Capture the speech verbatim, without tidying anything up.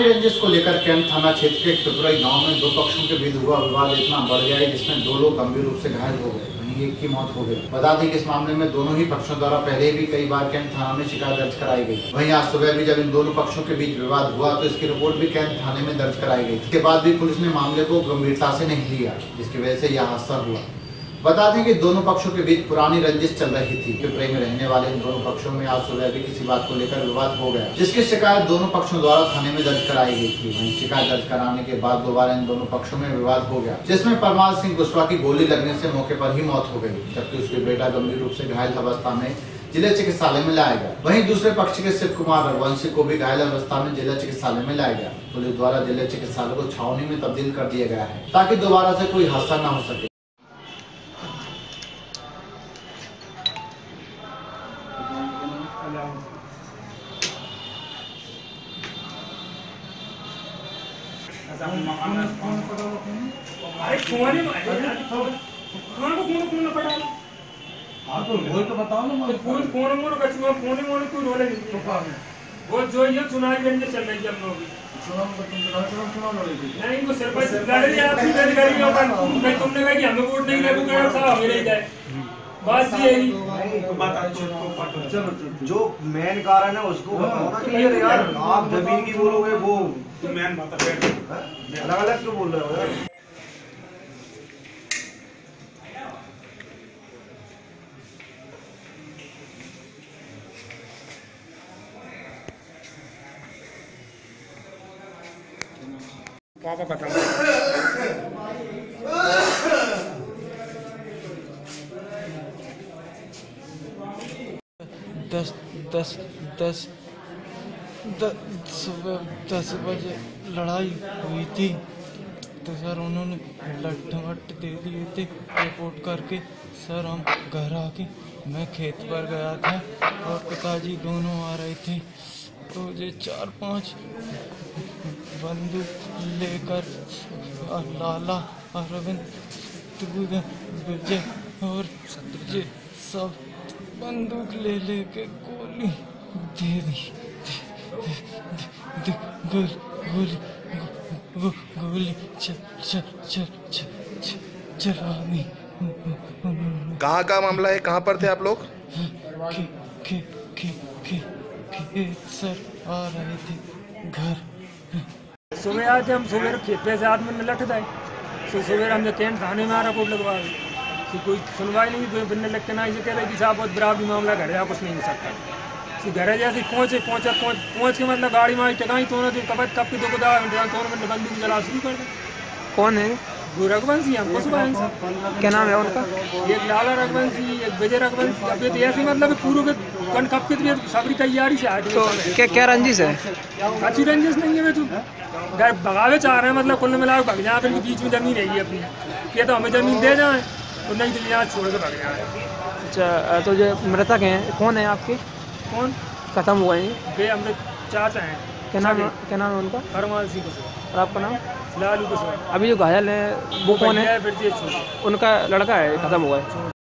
रंजिश को लेकर कैंट थाना क्षेत्र के टुकराई गांव में दो पक्षों के बीच हुआ विवाद इतना बढ़ गया है जिसमें दो लोग गंभीर रूप से घायल हो गए, वहीं एक की मौत हो गई। बता दें कि इस मामले में दोनों ही पक्षों द्वारा पहले भी कई बार कैंट थाना में शिकायत दर्ज कराई गई। वहीं आज सुबह भी जब इन दोनों पक्षों के बीच विवाद हुआ तो इसकी रिपोर्ट भी कैंट थाने में दर्ज कराई गई। इसके बाद भी पुलिस ने मामले को गंभीरता से नहीं लिया, जिसकी वजह से यह हादसा हुआ। बता दें कि दोनों पक्षों के बीच पुरानी रंजिश चल रही थी। टुकराई में रहने वाले इन दोनों पक्षों में आज सुबह भी किसी बात को लेकर विवाद हो गया, जिसकी शिकायत दोनों पक्षों द्वारा थाने में दर्ज कराई गई थी। वहीं शिकायत दर्ज कराने के बाद दोबारा इन दोनों पक्षों में विवाद हो गया, जिसमें परमार सिंह कुशवाहा की गोली लगने से मौके पर ही मौत हो गई, जबकि उसके बेटा गंभीर रूप से घायल अवस्था में जिला चिकित्सालय में लाया गया। वहीं दूसरे पक्ष के शिव कुमार रघुवंशी को भी घायल अवस्था में जिला चिकित्सालय में लाया गया। पुलिस द्वारा जिला चिकित्सालय को छावनी में तब्दील कर दिया गया है ताकि दोबारा से कोई हादसा न हो सके। अरे फोन ही फोन को फोन फोन पड़ा हां तो बोल तो बताओ ना मैं फोन फोन मोर कछुआ फोन मोर कोई रोले नहीं वो जो ये चुनावी रंजिश चल रही है हम लोग चुनाव को तुम चुनाव चुनाव लड़े नहीं वो सरपंच लड़ रही है आपकी लड़ रही है पर तुमने कहा कि हमें वोट नहीं देबो कह साहब हमें नहीं जाए बात ये है बात चलो जो मेन कारण है उसको बताओ ना क्लियर यार। आप जमीन की बोलोगे वो तुम मेन बात बैठ अलग अलग क्यों बोल रहे हो यार। पापा बताओ दस दस दस सुबह दस बजे लड़ाई हुई थी तो सर उन्होंने लट्ठे वट्टे दे दिए थे रिपोर्ट करके। सर हम घर आके मैं खेत पर गया था और पिताजी दोनों आ रहे थे तो ये चार पांच बंदूक लेकर लाला अरविंद विजय और ये सब बंदूक ले लेके गोली दे दी गोली गोली गो, गोली चल चल चल चल चला दी। कहाँ का मामला है, कहाँ पर थे आप लोग? के के के के के सर आ रहे थे घर। सुबह आते हम सुबह खेत पे से आदमी में लट गए तो सुबह हमने कैंट थाने में आ रहा कोट लगवा कि कोई सुनवाई नहीं, कोई बनने लग के ना ये कह रहे कि साहब बहुत बराबरी मामला घर है कुछ नहीं हो सकता। तो घर जैसे पहुँचे पहुँचा पहुँच पहुँच के मतलब गाड़ी में टकाई तो कब कब के दो को तो बंदूक जला शुरू कर दे। कौन है वो रघुवंशी हमको सुबह क्या नाम है उनका? एक लाला रघुवंशी एक विजय रघुवंशी। अब ये तो ऐसे मतलब पूरे के कन कप के सबरी तैयारी से आ तो क्या क्या रंजिश है? अच्छी रंजिश नहीं है, तो घर भगावे चाह रहे हैं मतलब कुल मिला भग जाए फिर बीच में जमीन रही है अपनी, ये तो हमें जमीन दे जाए और नहीं तो यहाँ छोड़ के भग जाए। अच्छा तो जो मृतक हैं कौन है आपके? कौन खत्म हुए हैं? वे हमारे चाचा हैं। क्या नाम क्या नाम है उनका? परमार सिंह कुशवाहा। और आपका नाम? लालू कुशवाहा। अभी जो घायल है वो कौन है? है उनका लड़का है, खत्म हुआ है।